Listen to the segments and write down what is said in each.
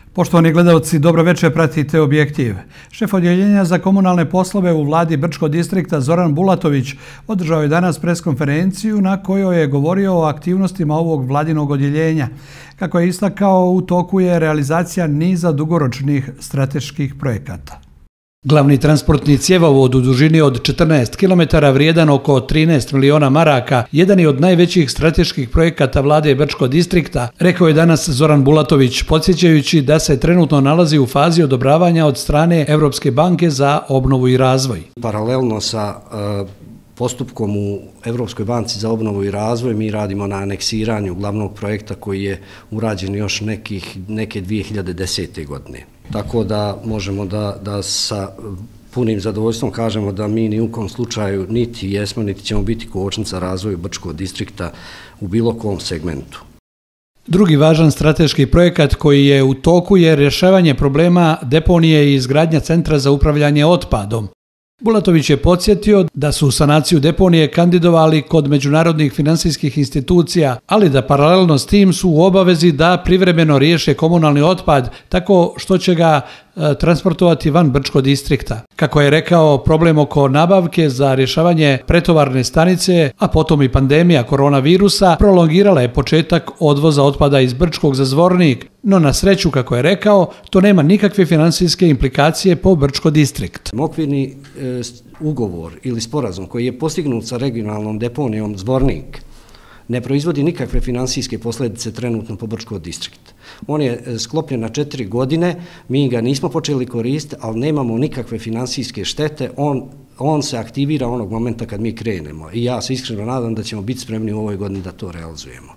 Poštovani gledalci, dobro večer, pratite Objektiv. Šef odjeljenja za komunalne poslove u vladi Brčkog distrikta Zoran Bulatović održao je danas preskonferenciju na kojoj je govorio o aktivnostima ovog vladinog odjeljenja. Kako je istakao, u toku je realizacija niza dugoročnih strateških projekata. Glavni transportni cjevovod u dužini od 14 km vrijedan oko 13 miliona maraka, jedan je od najvećih strateških projekata vlade Brčkog distrikta, rekao je danas Zoran Bulatović, podsjećajući da se trenutno nalazi u fazi odobravanja od strane Europske banke za obnovu i razvoj. Paralelno sa postupkom u Europskoj banci za obnovu i razvoj mi radimo na aneksiranju glavnog projekta koji je urađen još neke 2010. godine. Tako da možemo da sa punim zadovoljstvom kažemo da mi ni u kom slučaju niti jesmo, niti ćemo biti kočnica razvoju Brčkog distrikta u bilo kom segmentu. Drugi važan strateški projekat koji je u toku je rješavanje problema deponije i izgradnja centra za upravljanje otpadom. Bulatović je podsjetio da su sanaciju deponije kandidovali kod međunarodnih finansijskih institucija, ali da paralelno s tim su u obavezi da privremeno riješe komunalni otpad tako što će ga transportovati van Brčkog distrikta. Kako je rekao, problem oko nabavke za rješavanje pretovarne stanice, a potom i pandemija koronavirusa, prolongirala je početak odvoza otpada iz Brčkog za Zvornik, no na sreću, kako je rekao, to nema nikakve financijske implikacije po Brčko distrikt. Okvirni ugovor ili sporazum koji je postignut sa regionalnom deponijom Zvornik ne proizvodi nikakve financijske posljedice trenutno po Brčko distrikt. On je sklopljen na 4 godine, mi ga nismo počeli koristiti, ali nemamo nikakve financijske štete, on se aktivira onog momenta kad mi krenemo i ja se iskreno nadam da ćemo biti spremni u ovoj godini da to realizujemo.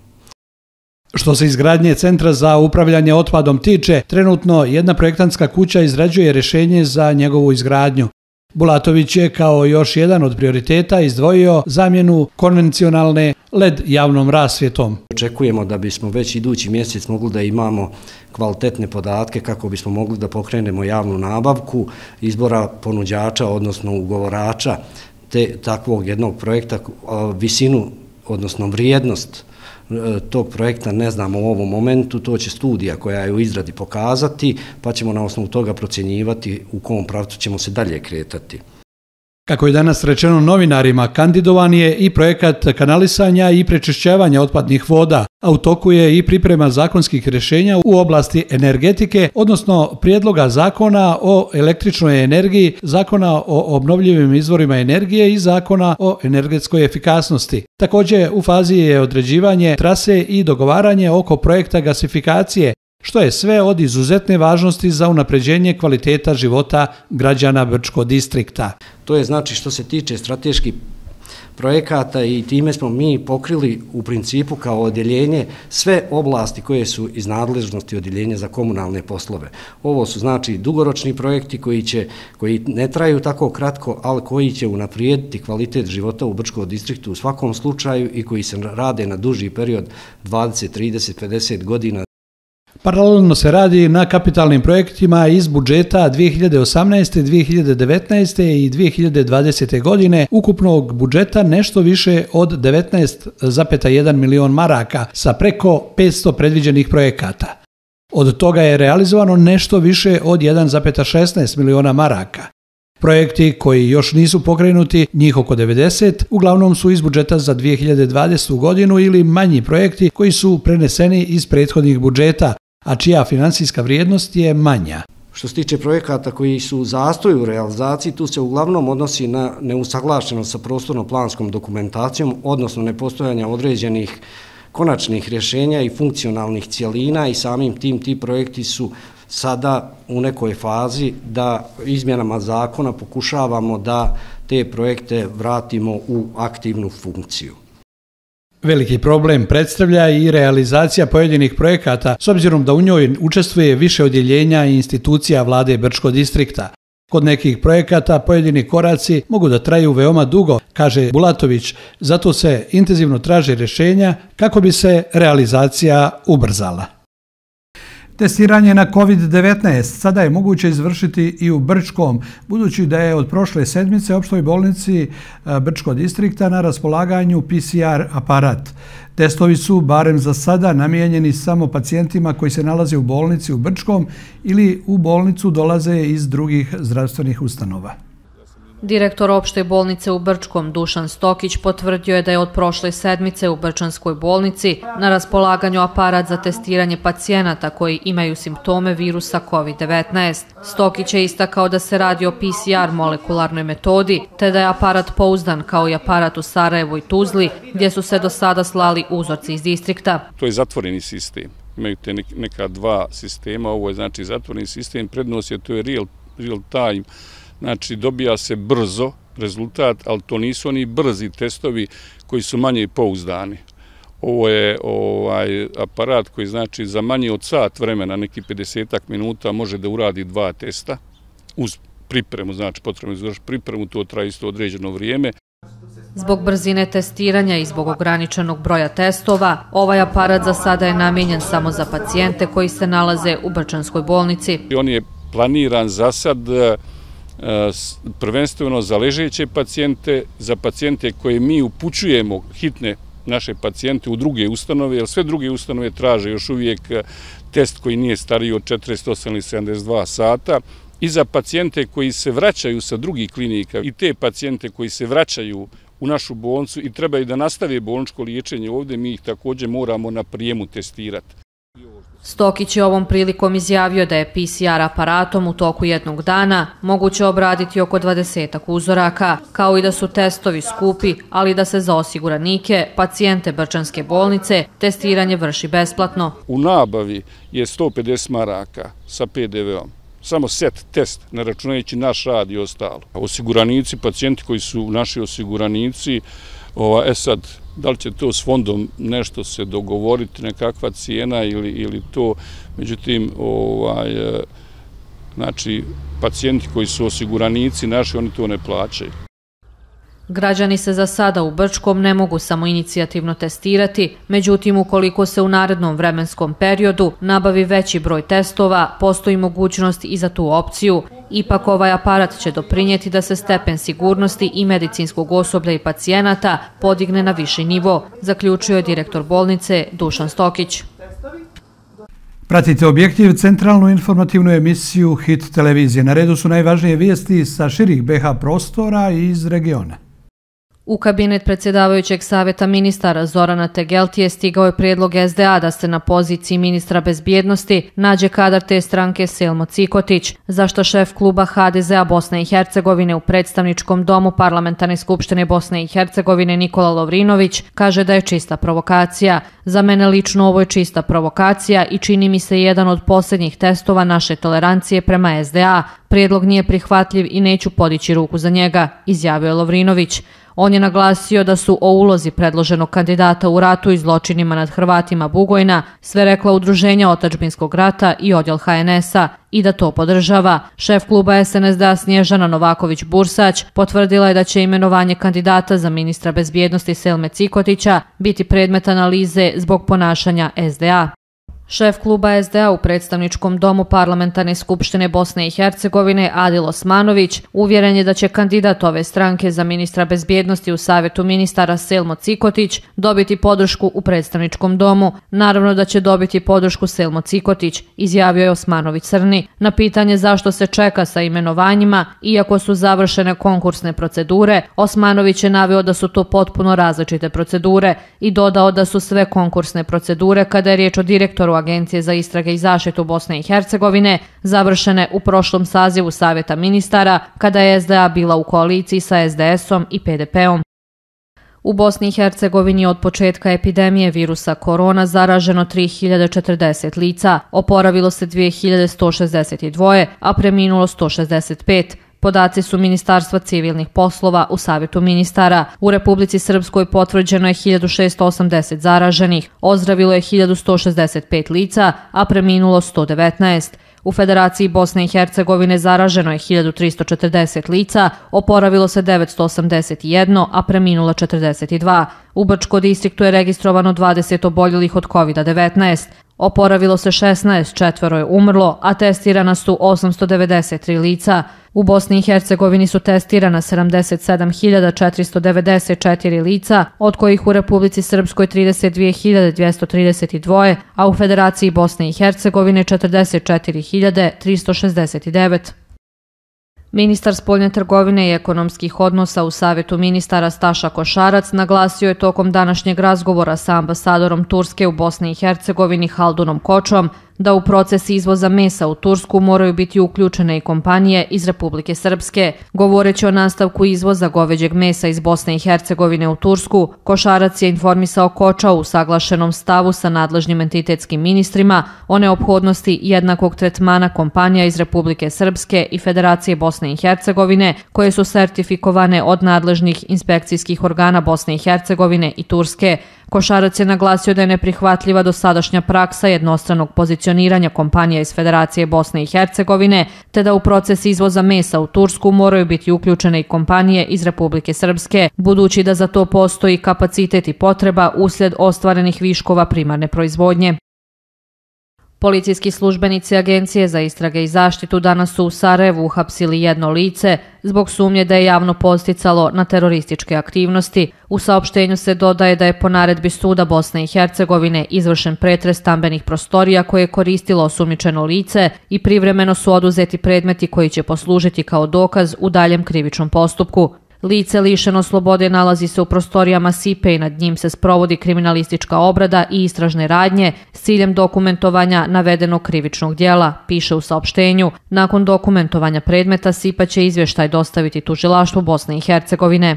Što se izgradnje centra za upravljanje otpadom tiče, trenutno jedna projektantska kuća izrađuje rješenje za njegovu izgradnju. Bulatović je kao još jedan od prioriteta izdvojio zamjenu konvencionalne LED javnom rasvjetom. Očekujemo da bismo već idući mjesec mogli da imamo kvalitetne podatke kako bismo mogli da pokrenemo javnu nabavku izbora ponuđača, odnosno ugovorača takvog jednog projekta, visinu, odnosno vrijednost tog projekta ne znamo u ovom momentu, to će studija koja je u izradi pokazati, pa ćemo na osnovu toga procjenjivati u kom pravcu ćemo se dalje kretati. Kako je danas rečeno novinarima, kandidovan je i projekat kanalisanja i prečišćavanja otpadnih voda, a u toku je i priprema zakonskih rješenja u oblasti energetike, odnosno prijedloga zakona o električnoj energiji, zakona o obnovljivim izvorima energije i zakona o energetskoj efikasnosti. Također u fazi je određivanje trase i dogovaranje oko projekta gasifikacije, što je sve od izuzetne važnosti za unapređenje kvaliteta života građana Brčkog distrikta. To je znači što se tiče strateških projekata i time smo mi pokrili u principu kao odjeljenje sve oblasti koje su iz nadležnosti odjeljenja za komunalne poslove. Ovo su znači dugoročni projekti koji ne traju tako kratko, ali koji će unaprijediti kvalitet života u Brčkom distriktu u svakom slučaju i koji se rade na duži period 20, 30, 50 godina. Paralelno se radi na kapitalnim projektima iz budžeta 2018., 2019. i 2020. godine, ukupnog budžeta nešto više od 19,1 milion maraka sa preko 500 predviđenih projekata. Od toga je realizovano nešto više od 1,16 miliona maraka. Projekti koji još nisu pokrenuti, njih oko 90, uglavnom su iz budžeta za 2020. godinu ili manji projekti koji su preneseni iz prethodnih budžeta, a čija financijska vrijednost je manja. Što se tiče projekata koji su u zastoju u realizaciji, tu se uglavnom odnosi na neusaglašenost sa prostorno-planskom dokumentacijom, odnosno nepostojanja određenih konačnih rješenja i funkcionalnih cjelina i samim tim ti projekti su sada u nekoj fazi da izmjenama zakona pokušavamo da te projekte vratimo u aktivnu funkciju. Veliki problem predstavlja i realizacija pojedinih projekata s obzirom da u njoj učestvuje više odjeljenja i institucija vlade Brčkog distrikta. Kod nekih projekata pojedini koraci mogu da traju veoma dugo, kaže Bulatović, zato se intenzivno traže rješenja kako bi se realizacija ubrzala. Testiranje na COVID-19 sada je moguće izvršiti i u Brčkom, budući da je od prošle sedmice opštoj bolnici Brčkog distrikta na raspolaganju PCR aparat. Testovi su, barem za sada, namijenjeni samo pacijentima koji se nalaze u bolnici u Brčkom ili u bolnicu dolaze iz drugih zdravstvenih ustanova. Direktor opšte bolnice u Brčkom Dušan Stokić potvrdio je da je od prošle sedmice u Brčanskoj bolnici na raspolaganju aparat za testiranje pacijenata koji imaju simptome virusa COVID-19. Stokić je istakao da se radi o PCR molekularnoj metodi, te da je aparat pouzdan kao i aparat u Sarajevu i Tuzli, gdje su se do sada slali uzorci iz distrikta. To je zatvoreni sistem. Imaju te neka dva sistema, ovo je znači zatvoreni sistem, prednost je to je real time. Znači, dobija se brzo rezultat, ali to nisu oni brzi testovi koji su manje pouzdani. Ovo je aparat koji znači za manje od sat vremena, neki 50 minuta, može da uradi 2 testa uz pripremu, znači potrebno izvršiti pripremu, to traje isto određeno vrijeme. Zbog brzine testiranja i zbog ograničenog broja testova, ovaj aparat za sada je namijenjen samo za pacijente koji se nalaze u Brčanskoj bolnici. On je planiran za sad prvenstveno za ležeće pacijente, za pacijente koje mi upućujemo hitne naše pacijente u druge ustanove, jer sve druge ustanove traže još uvijek test koji nije stariji od 48 ili 72 sata, i za pacijente koji se vraćaju sa drugih klinika i te pacijente koji se vraćaju u našu bolnicu i trebaju da nastave bolničko liječenje ovdje, mi ih također moramo na prijemu testirati. Stokić je ovom prilikom izjavio da je PCR aparatom u toku jednog dana moguće obraditi oko 20 uzoraka, kao i da su testovi skupi, ali da se za osiguranike, pacijente Brčanske bolnice, testiranje vrši besplatno. U nabavi je 150 maraka sa PDV-om. Samo set test, ne računajući naš rad i ostalo. Osiguranici, pacijenti koji su naši osiguranici, sad, da li će to s fondom nešto se dogovoriti, nekakva cijena ili to, međutim, znači, pacijenti koji su osiguranici naši, oni to ne plaćaju. Građani se za sada u Brčkom ne mogu samo inicijativno testirati, međutim, ukoliko se u narednom vremenskom periodu nabavi veći broj testova, postoji mogućnost i za tu opciju. Ipak ovaj aparat će doprinijeti da se stepen sigurnosti i medicinskog osoblja i pacijenata podigne na viši nivo, zaključio je direktor bolnice Dušan Stokić. Pratite Objektiv, centralnu informativnu emisiju Hit televizije. Na redu su najvažnije vijesti sa širih BiH prostora i iz regiona. U kabinet predsjedavajućeg savjeta ministara Zorana Tegeltije stigao je prijedlog SDA da se na poziciji ministra bezbjednosti nađe kadar te stranke Selmo Cikotić, zašto šef kluba HDZ-a Bosne i Hercegovine u predstavničkom domu Parlamentarne skupštine Bosne i Hercegovine Nikola Lovrinović kaže da je čista provokacija. Za mene lično ovo je čista provokacija i čini mi se jedan od posljednjih testova naše tolerancije prema SDA. Prijedlog nije prihvatljiv i neću podići ruku za njega, izjavio je Lovrinović. On je naglasio da su o ulozi predloženog kandidata u ratu i zločinima nad Hrvatima Bugojna sve rekla udruženja Otadžbinskog rata i odjel HNS-a i da to podržava. Šef kluba SNSD Snježana Novaković-Bursać potvrdila je da će imenovanje kandidata za ministra bezbjednosti Selme Cikotića biti predmet analize zbog ponašanja SDA. Šef kluba SDA u predstavničkom domu Parlamentarne skupštine Bosne i Hercegovine Adil Osmanović uvjeren je da će kandidat ove stranke za ministra bezbjednosti u savjetu ministara Selmo Cikotić dobiti podršku u predstavničkom domu. Naravno da će dobiti podršku Selmo Cikotić, izjavio je Osmanović Crni. Na pitanje zašto se čeka sa imenovanjima, iako su završene konkursne procedure, Osmanović je naveo da su to potpuno različite procedure i dodao da su sve konkursne procedure kada je riječ o direktoru Agencije za istrage i zaštitu Bosne i Hercegovine završene u prošlom sazivu Savjeta ministara kada je SDA bila u koaliciji sa SDS-om i PDP-om. U Bosni i Hercegovini od početka epidemije virusa korona zaraženo 3040 lica, oporavilo se 2162, a preminulo 165. Podaci su Ministarstva civilnih poslova u Savetu ministara. U Republici Srpskoj potvrđeno je 1680 zaraženih, ozdravilo je 1165 lica, a preminulo 119. U Federaciji Bosne i Hercegovine zaraženo je 1340 lica, oporavilo se 981, a preminulo 42. U Brčko distriktu je registrovano 20 oboljelih od COVID-19. Oporavilo se 16, četvero je umrlo, a testirana su 893 lica. U Bosni i Hercegovini su testirana 77.494 lica, od kojih u Republici Srpskoj 32.232, a u Federaciji Bosne i Hercegovine 44.369. Ministar spoljne trgovine i ekonomskih odnosa u Savetu ministara Staša Košarac naglasio je tokom današnjeg razgovora sa ambasadorom Turske u Bosni i Hercegovini Haldunom Kočom da u proces izvoza mesa u Tursku moraju biti uključene i kompanije iz Republike Srpske. Govoreći o nastavku izvoza goveđeg mesa iz Bosne i Hercegovine u Tursku, Košarac je informisao Koča u usaglašenom stavu sa nadležnim entitetskim ministrima o neophodnosti jednakog tretmana kompanija iz Republike Srpske i Federacije Bosne i Hercegovine koje su sertifikovane od nadležnih inspekcijskih organa Bosne i Hercegovine i Turske. Košarac je naglasio da je neprihvatljiva dosadašnja praksa jednostranog pozicioniranja kompanija iz Federacije Bosne i Hercegovine, te da u proces izvoza mesa u Tursku moraju biti uključene i kompanije iz Republike Srpske, budući da za to postoji kapacitet i potreba uslijed ostvarenih viškova primarne proizvodnje. Policijski službenici Agencije za istrage i zaštitu danas su u Sarajevu uhapsili jedno lice zbog sumnje da je javno podsticalo na terorističke aktivnosti. U saopštenju se dodaje da je po naredbi Suda Bosne i Hercegovine izvršen pretres stambenih prostorija koje je koristilo osumnjičeno lice i privremeno su oduzeti predmeti koji će poslužiti kao dokaz u daljem krivičnom postupku. Lice lišeno slobode nalazi se u prostorijama SIPE i nad njim se sprovodi kriminalistička obrada i istražne radnje s ciljem dokumentovanja navedenog krivičnog djela, piše u saopštenju. Nakon dokumentovanja predmeta SIPA će izvještaj dostaviti tužilaštvu Bosne i Hercegovine.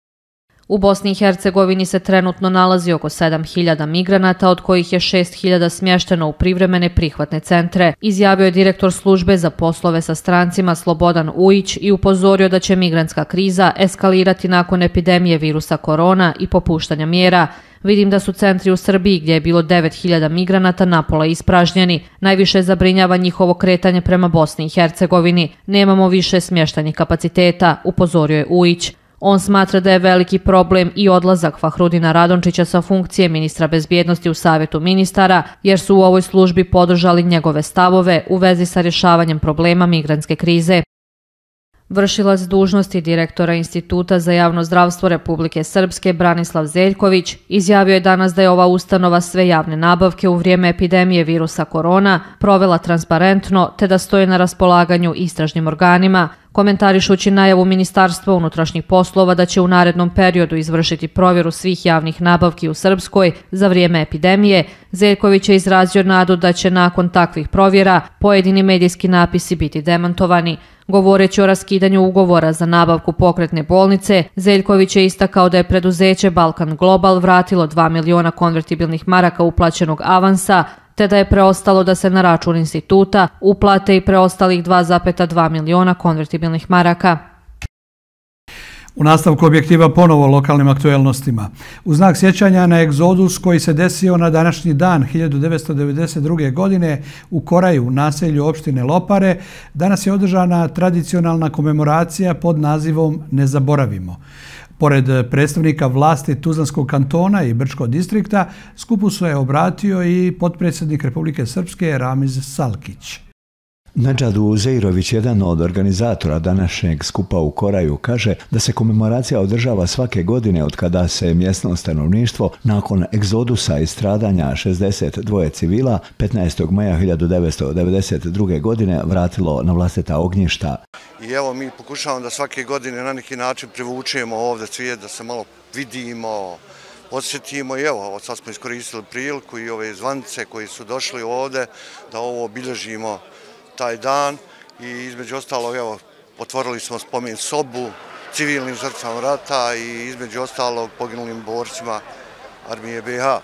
U Bosni i Hercegovini se trenutno nalazi oko 7.000 migranata, od kojih je 6.000 smješteno u privremene prihvatne centre, izjavio je direktor službe za poslove sa strancima Slobodan Ujić i upozorio da će migrantska kriza eskalirati nakon epidemije virusa korona i popuštanja mjera. Vidim da su centri u Srbiji gdje je bilo 9.000 migranata napola ispražnjeni. Najviše zabrinjava njihovo kretanje prema Bosni i Hercegovini. Nemamo više smještajnih kapaciteta, upozorio je Ujić. On smatra da je veliki problem i odlazak Fahrudina Radončića sa funkcije ministra bezbjednosti u Savetu ministara, jer su u ovoj službi podržali njegove stavove u vezi sa rješavanjem problema migrantske krize. Vršilac dužnosti direktora Instituta za javno zdravstvo Republike Srpske Branislav Zeljković izjavio je danas da je ova ustanova sve javne nabavke u vrijeme epidemije virusa korona provela transparentno te da stoje na raspolaganju istražnim organima. Komentarišući najavu Ministarstva unutrašnjih poslova da će u narednom periodu izvršiti provjeru svih javnih nabavki u Srpskoj za vrijeme epidemije, Zeljković je izrazio nadu da će nakon takvih provjera pojedini medijski napisi biti demantovani. Govoreći o raskidanju ugovora za nabavku pokretne bolnice, Zeljković je istakao da je preduzeće Balkan Global vratilo 2 miliona konvertibilnih maraka uplaćenog avansa, te da je preostalo da se na račun instituta uplate i preostalih 2,2 miliona konvertibilnih maraka. U nastavku objektiva ponovo lokalnim aktuelnostima. U znak sjećanja na egzodus koji se desio na današnji dan 1992. godine u Koraju, naselju opštine Lopare, danas je održana tradicionalna komemoracija pod nazivom Ne zaboravimo. Pored predstavnika vlasti Tuzlanskog kantona i Brčkog distrikta, skupu se je obratio i potpredsjednik Republike Srpske Ramiz Salkić. Nedžad Uzeirović, jedan od organizatora današnjeg skupa u Koraju, kaže da se komemoracija održava svake godine od kada se mjesno stanovništvo nakon egzodusa i stradanja 62 civila 15. maja 1992. godine vratilo na vlastita ognjišta. I evo mi pokušavamo da svake godine na neki način privučemo ovdje svijet, da se malo vidimo, osjetimo i evo sad smo iskoristili priliku i ove zvanice koji su došli ovdje da ovo obilježimo taj dan i između ostalog evo otvorili smo spomen sobu civilnim žrtvama rata i između ostalog poginulim borcima armije BiH.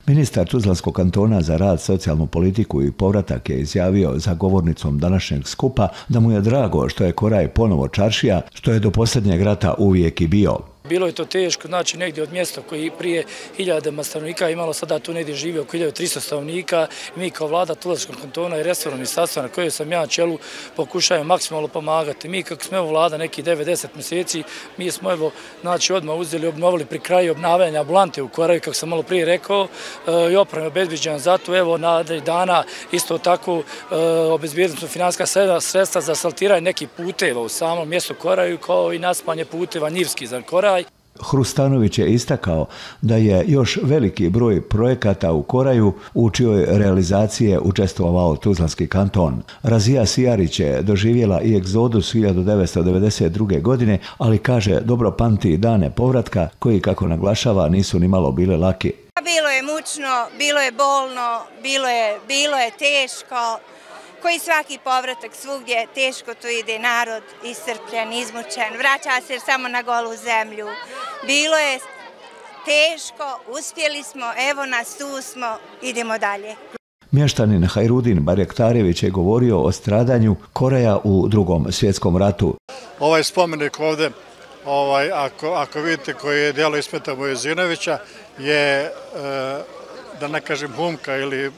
Ministar Tuzlanskog kantona za rad, socijalnu politiku i povratak je izjavio za govornicom današnjeg skupa da mu je drago što je Koraj ponovo čaršija, što je do posljednjeg rata uvijek i bio. Bilo je to teško, znači negdje od mjesta koji prije 1000 stanovnika imalo, sada tu negdje živi oko 1300 stanovnika. Mi kao vlada Tuzlanskog kantona i resorno ministarstvo na koje sam ja čelu pokušajemo maksimalno pomagati. Mi kako smo vlada neki 9-10 mjeseci, mi smo znači odmah uzeli, obnovili pri kraju obnavljanja ambulante u Koraju, kako sam malo prije rekao, i oprema obezbeđena za to. Na dana isto tako obezbedili smo financijska sredstva za asfaltiranje nekih puteva u samom mjestu Koraju, kao i naspanje puteva Njivski za Koraj. Hrustanović je istakao da je još veliki broj projekata u Koraju u čijoj realizaciji je učestvovao Tuzlanski kanton. Razija Sijarić je doživjela i egzodus 1992. godine, ali kaže dobro pamti dane povratka koji, kako naglašava, nisu ni malo bile laki. Bilo je mučno, bilo je bolno, bilo je teško. Koji svaki povratak svugdje, teško tu ide narod, iscrpljen, izmučen, vraća se samo na golu zemlju. Bilo je teško, uspjeli smo, evo nas, tu smo, idemo dalje. Mještanin Hajrudin Barjaktarević je govorio o stradanju Koraja u Drugom svjetskom ratu. Ovaj spomenik ovdje, ako vidite, koji je djelo Ismeta Mojezinovića, je, da ne kažem, humka ili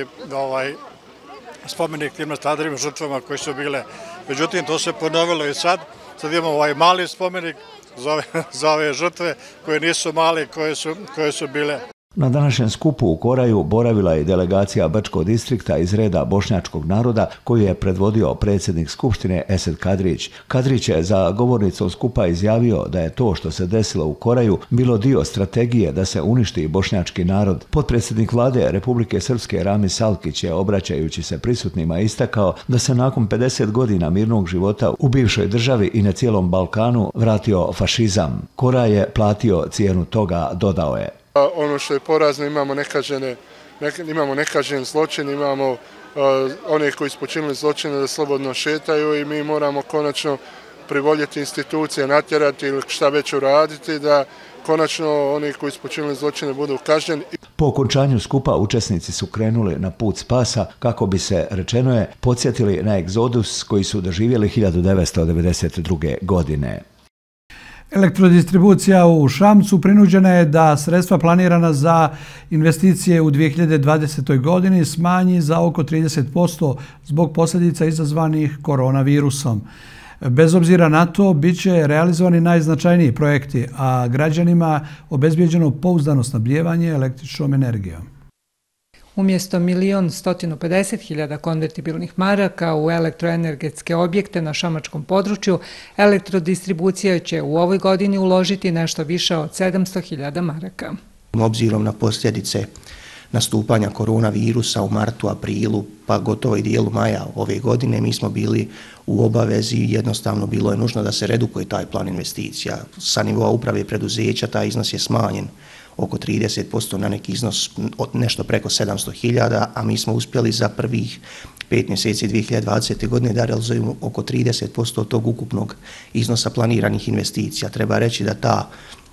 spomenik tim nastradalnim žrtvama koji su bile. Međutim, to se ponovilo i sad. Sad imamo ovaj mali spomenik za ove žrtve koje nisu mali, koje su bile. Na današnjem skupu u Koraju boravila je delegacija Brčkog distrikta iz reda bošnjačkog naroda koju je predvodio predsjednik Skupštine Esed Kadrić. Kadrić je za govornicom skupa izjavio da je to što se desilo u Koraju bilo dio strategije da se uništi bošnjački narod. Potpredsjednik vlade Republike Srpske Ramiz Salkić je, obraćajući se prisutnima, istakao da se nakon 50 godina mirnog života u bivšoj državi i na cijelom Balkanu vratio fašizam. Koraj je platio cijenu toga, dodao je. Ono što je porazno, imamo nekažen zločin, imamo one koji su počinili zločine da slobodno šetaju i mi moramo konačno privoljeti institucije, natjerati ili šta već uraditi da konačno oni koji su počinili zločine budu kažnjeni. Po okončanju skupa učesnici su krenuli na put spasa kako bi se, rečeno je, podsjetili na egzodus koji su doživjeli 1992. godine. Elektrodistribucija u Šamcu prinuđena je da sredstva planirana za investicije u 2020. godini smanji za oko 30% zbog posljedica izazvanih koronavirusom. Bez obzira na to, bit će realizovani najznačajniji projekti, a građanima obezbijeđeno pouzdano snabdijevanje električnom energijom. Umjesto 1.150.000 konvertibilnih maraka u elektroenergetske objekte na šamačkom području, elektrodistribucija će u ovoj godini uložiti nešto više od 700.000 maraka. Obzirom na posljedice nastupanja koronavirusa u martu, aprilu, pa gotovo i dijelu maja ove godine, mi smo bili u obavezi, jednostavno bilo je nužno da se redukuje taj plan investicija. Sa nivoa uprave preduzeća taj iznos je smanjen oko 30% na neki iznos nešto preko 700.000, a mi smo uspjeli za prvih 5 mjeseci 2020. godine da realizujemo oko 30% od tog ukupnog iznosa planiranih investicija. Treba reći da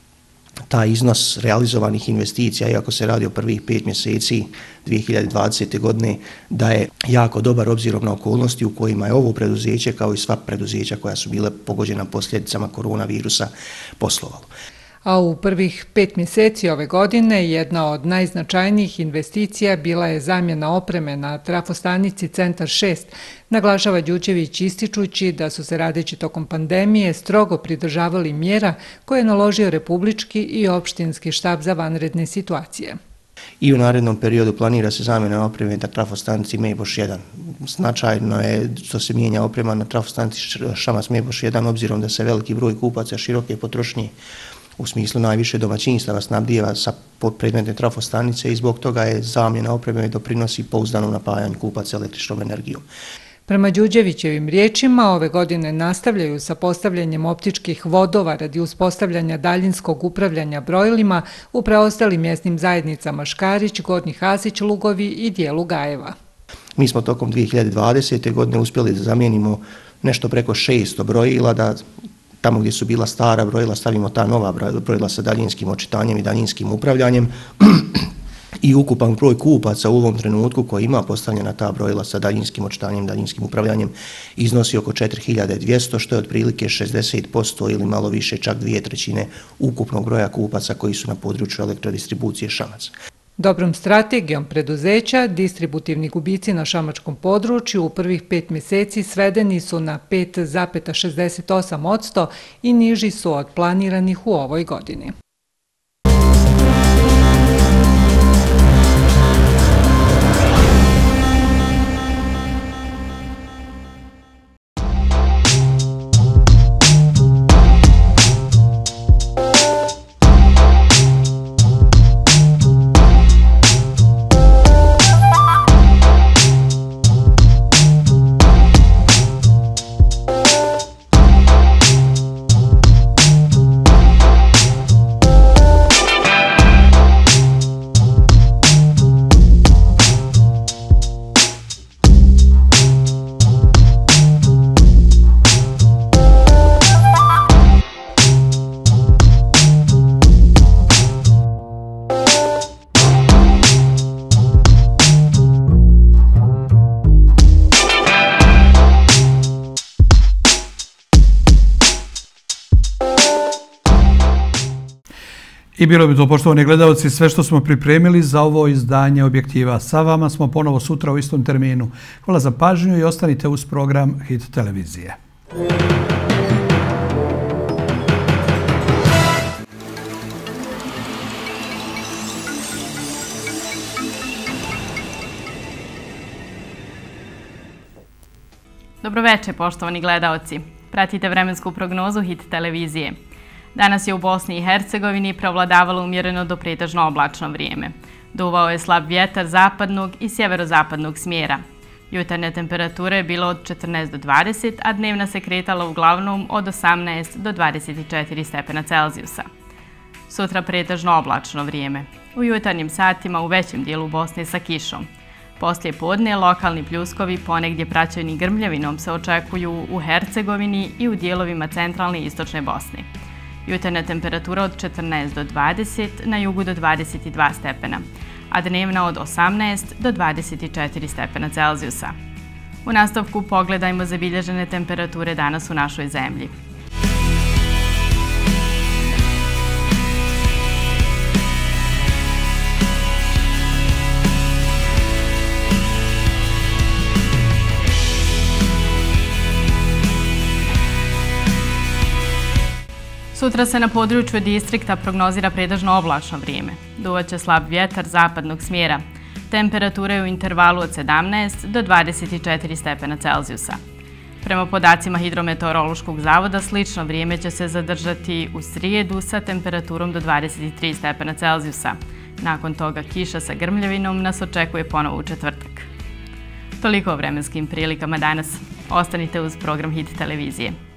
taj iznos realizovanih investicija, iako se radi o prvih 5 mjeseci 2020. godine, da je jako dobar obzirom na okolnosti u kojima je ovo preduzeće, kao i sva preduzeća koja su bile pogođena posljedicama koronavirusa, poslovalo. A u prvih 5 mjeseci ove godine jedna od najznačajnijih investicija bila je zamjena opreme na trafostanici Centar 6, naglašava Đučević ističući da su se radeći tokom pandemije strogo pridržavali mjera koje je naložio Republički i opštinski štab za vanredne situacije. I u narednom periodu planira se zamjena opreme na trafostanici Mejboš 1. Značajno je što se mijenja oprema na trafostanici Šamac Mejboš 1, obzirom da se veliki broj kupaca široke potrošnje u smislu najviše domaćinstava snabdijeva sa predmetne trafostanice i zbog toga je zamjena opreme doprinosi pouzdanom napajanju kupaca električnom energijom. Prema Đuđevićevim riječima, ove godine nastavljaju sa postavljanjem optičkih vodova radi uspostavljanja daljinskog upravljanja brojilima u preostalim mjesnim zajednicama Škarić, Gornji Hasić, Lugovi i dijelu Gajeva. Mi smo tokom 2020. godine uspjeli da zamijenimo nešto preko 600 brojila, da tamo gdje su bila stara brojila stavimo ta nova brojila sa daljinskim očitanjem i daljinskim upravljanjem i ukupan broj kupaca u ovom trenutku koji ima postavljena ta brojila sa daljinskim očitanjem, daljinskim upravljanjem iznosi oko 4200, što je otprilike 60% ili malo više, čak 2/3 ukupnog broja kupaca koji su na području elektrodistribucije Šamac. Dobrom strategijom preduzeća, distributivni gubici na šamačkom području u prvih 5 mjeseci svedeni su na 5,68% i niži su od planiranih u ovoj godini. I bilo bi to, poštovani gledalci, sve što smo pripremili za ovo izdanje Objektiva. Sa vama smo ponovo sutra u istom terminu. Hvala za pažnju i ostanite uz program Hit televizije. Dobroveče, poštovani gledaoci. Pratite vremensku prognozu Hit televizije. Danas je u Bosni i Hercegovini prevladavalo umjereno do pretežno oblačno vrijeme. Duvao je slab vjetar zapadnog i sjeverozapadnog smjera. Jutarnja temperatura je bila od 14 do 20, a dnevna se kretala uglavnom od 18 do 24 stepena Celzijusa. Sutra pretežno oblačno vrijeme. U jutarnjim satima u većem dijelu Bosne sa kišom. Poslije podne lokalni pljuskovi ponegdje praćeni grmljavinom se očekuju u Hercegovini i u dijelovima centralne i istočne Bosne. Jutarnja temperatura od 14 do 20, na jugu do 22 stepena, a dnevna od 18 do 24 stepena Celzijusa. U nastavku pogledajmo zabilježene temperature danas u našoj zemlji. Sutra se na području distrikta prognozira pretežno oblačno vrijeme. Duvaće slab vjetar zapadnog smjera. Temperatura je u intervalu od 17 do 24 stepena Celzijusa. Prema podacima Hidrometeorološkog zavoda, slično vrijeme će se zadržati u srijedu sa temperaturom do 23 stepena Celzijusa. Nakon toga kiša sa grmljavinom nas očekuje ponovo u četvrtak. Toliko o vremenskim prilikama danas. Ostanite uz program Hit televizije.